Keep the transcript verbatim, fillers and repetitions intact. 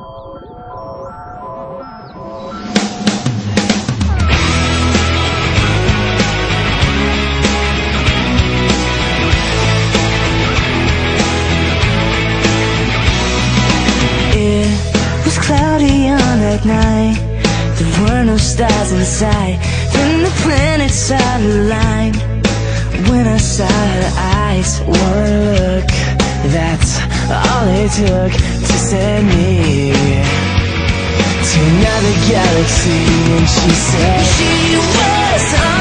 Cloudy on that night, there were no stars in sight. Then the planets started to align. When I saw her eyes, one look, that's all it took to send me to another galaxy. And she said she was